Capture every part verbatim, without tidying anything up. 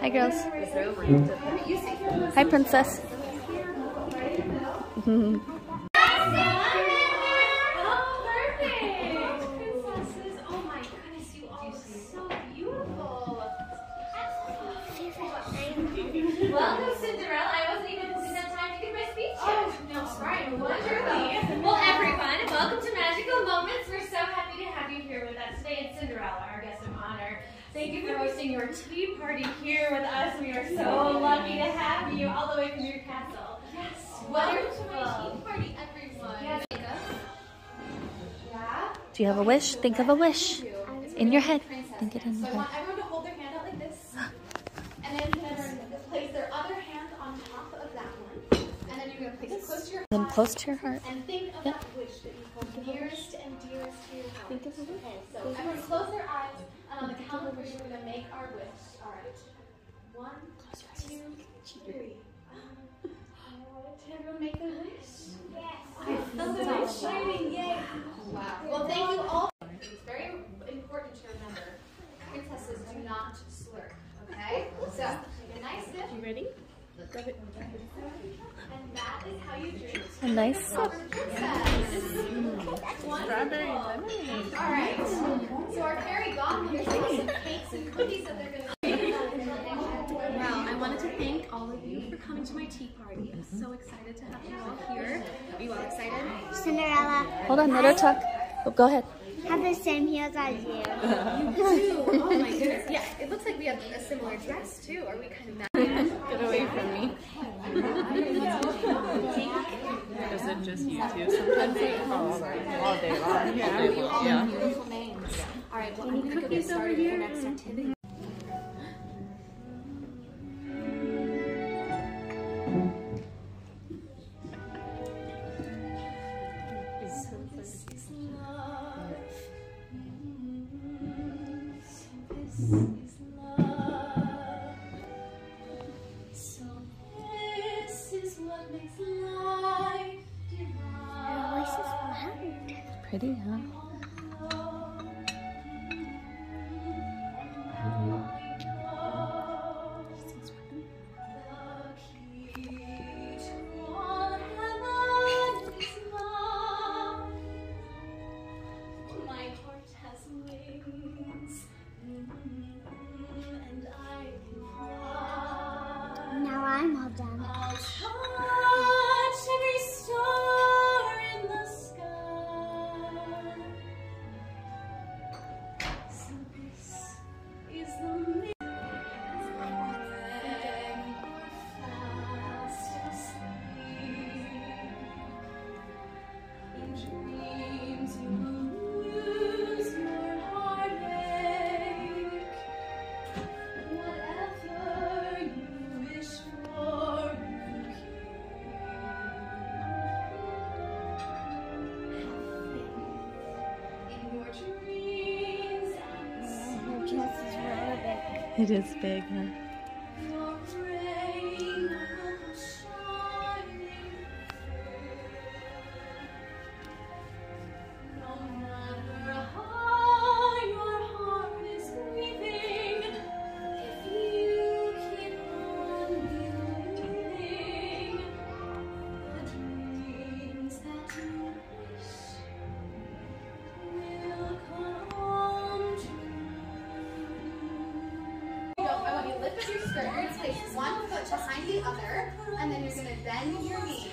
Hi, girls. Hi, princess. Welcome, Cinderella. I wasn't even in that time to get my speech yet. Oh, no, right. Wonderful. Well, everyone, welcome to Magical Moments. We're so happy to have you here with us today. It's Cinderella, our guest of honor. Thank you for hosting your tea party here with us. We are so lucky to have you all the way from your castle. Yes. Welcome to my tea party, everyone. Yes. Yeah. Do you have a wish? Think of a wish. In your head. Think it in your So I head. want everyone to hold their hand out like this. And then you're going to place their other hand on top of that one. And then you're going to place it close to your Then heart. close to your heart. And think of Yep. that wish that you hold nearest and dearest to your heart. Think of a wish. Okay, so everyone close their eyes. And on the count of three, we're going to make our wish. All right. One, two, three. Did everyone make their wish? Yes. I felt so exciting. Yay. Wow. Well, thank you all. It's very important to remember. Princesses do not slurp. Okay? So, take a nice sip. You ready? Grab it. And that is how you drink. A nice sip. Strawberry lemonade. All right. So our fairy godmothers have some cakes and cookies that they're going to. Well, I wanted to thank all of you for coming to my tea party. I'm so excited to have you all here. Are you all excited? Cinderella, Hold on, let her talk. Oh, go ahead. have the same heels as you. You too. Oh my goodness. Yeah, it looks like we have a similar dress too. Are we kind of matching? Get away from me. Is it just you two? Sometimes they all day long. Yeah. All day long. Yeah. Beautiful names. All right, well, I'm going to go get started with the next activity. Pretty, huh? Now I'm all done. Your dress is really big. It is big, huh? One foot behind the other, and then you're going to bend your knees.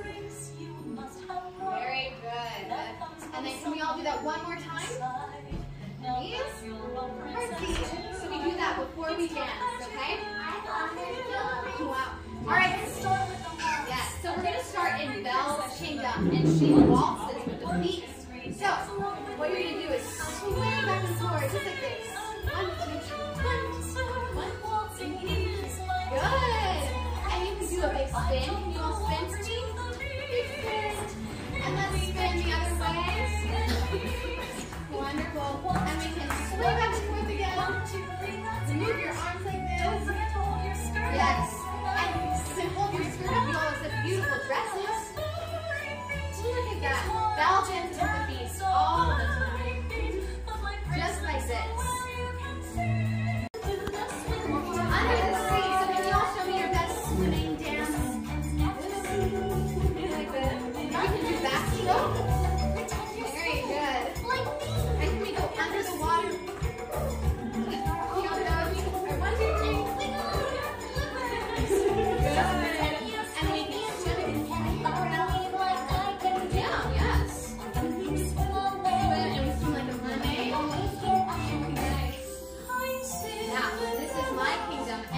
Very good. And then can we all do that one more time? Knees, heartbeat. So we do that before we dance, okay? Wow. All right. Yes. So we're going to start in Belle's Kingdom, and she waltzes with the feet. So what you're going to do is sway back and forth, just like this. One, two, one, one, waltzing. Good. And you can do a big spin. Can you all spin for me? Big spin. And let's spin the other way. Wonderful. And we can sway back and forth again. Move your arms like this. Yes. And hold your skirt up. You all have such beautiful dresses. Look at that.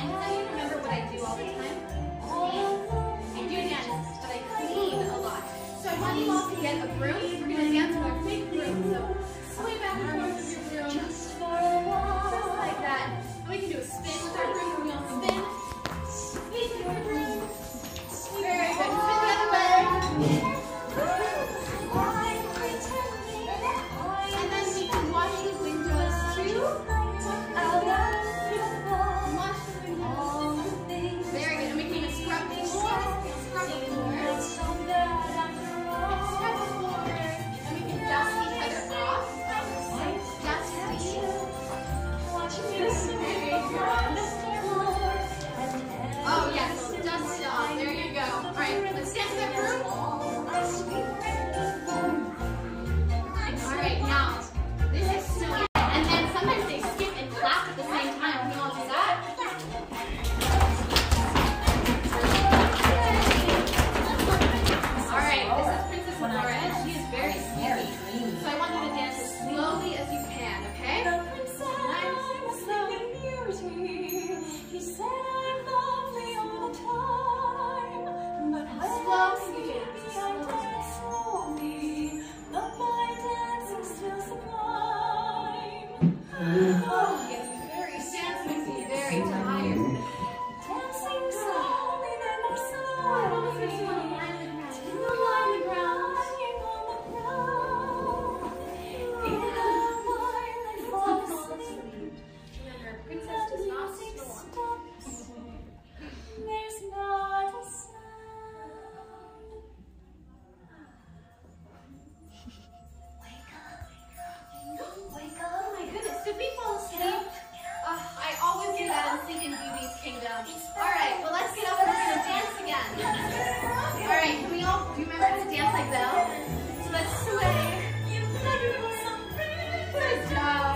any of you remember what I do all the time? I do dance, but I clean a lot. So I want you all to get a broom. We're going to dance with a big broom. So sway back and forth with your broom. Just like that. And we can do a spin with our broom. We all spin. Spin with our broom. Very good. Spin the other way. And then we can wash the windows too. Wash the windows. Very good. And we can even scrub the floor. Scrub the floor. Scrub the floor. And we can dust each other off. Dusty. Very good. Oh yes, dust it off. There you go. All right, let's dance that broom. All right, now this is so. And then sometimes they skip and clap at the same time. Can we all do that? All right, this is Princess Laura, and she is very skippy. So I want you to dance as slowly as you can, okay? Nice and slow. Slow, can you dance? Oh, yes, very dance makes me very tired. Dancing slowly, then more slowly. I almost makes me want to lie on the ground. Lie on the ground. Lying on the ground. In a while and fall asleep. Remember, princess does not snore. There's not a sound. Wake up. Wake up. Oh my goodness, did we fall asleep? Uh, I always do that in Sleeping Beauty's Kingdom. Alright, well let's get up and we're going to dance again. Alright, can we all, do you remember how to dance like Belle? So let's sway. Good job.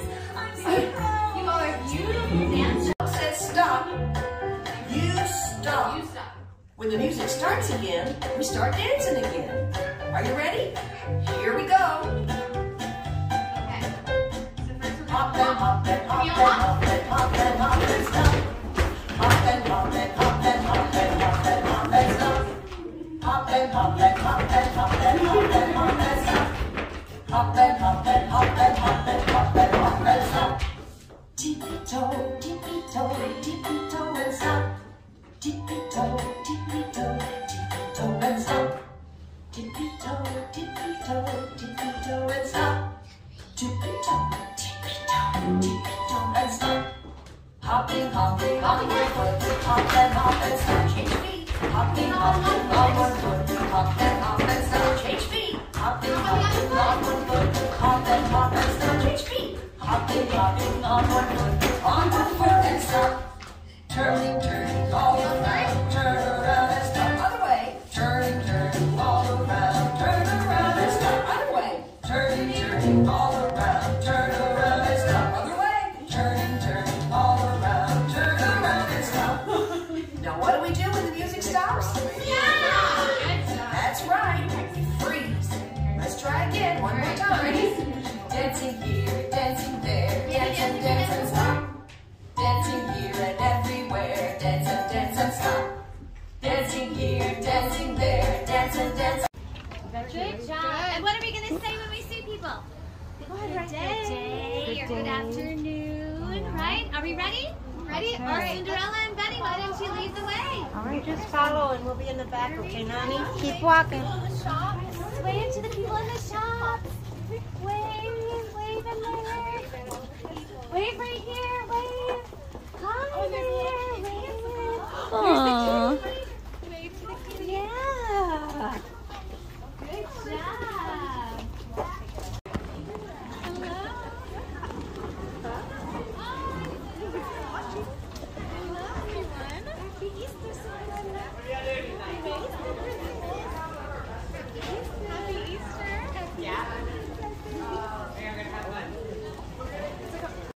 You all are beautiful dancers. Says stop. You stop. You stop. When the music starts again, we start dancing again. Are you ready? Here we go. Okay. So first we're Hop going and to hop and hop Can we and all hop and hop and hop and stop. Hop and hop and hop and hop and hop and hop and stop. Hop and hop and hop and hop and hop and hop and stop. Hop and hop and hop and hop and hop and hop and stop. Tippy toe, tippy toe, tippy toe and stop. Tippy toe, tippy toe, tippy toe and stop. Tippy toe, tippy toe, tippy toe and stop. Tippy toe, tippy toe, tippy toe and stop. Hopping, hopping, on one foot, hop and hop and stop. Change feet. Hopping, hopping, on one foot, hop and hop and stop. Change feet. Hopping, hopping, on one foot, hop and hop and stop. Change feet. Hopping, hopping, on one foot, on one foot and stop. Turning, turning, all around, turn around and stop. Other way. Turning, turning, all around, turn around and stop. Other way. Turning, turning, all around, turn around and stop. Other way. Turning, turning, all around, turn around and stop. Now what do we do when the music stops? That's right. Freeze. Let's try again one more time. Dancing here, dancing there, dance and dance and stop. Dancing here and everywhere, dance and dance and stop. Dancing here, dancing there, dance and dance. Good job. And what are we going to say when we see people? Good day, or good afternoon, right? Are we ready? Ready? All right, Cinderella and Betty, why don't you lead the way? All right, just follow and we'll be in the back, okay, Nani? Keep walking. Wave to the people in the shops. Wave, wave and wave. Wave right here.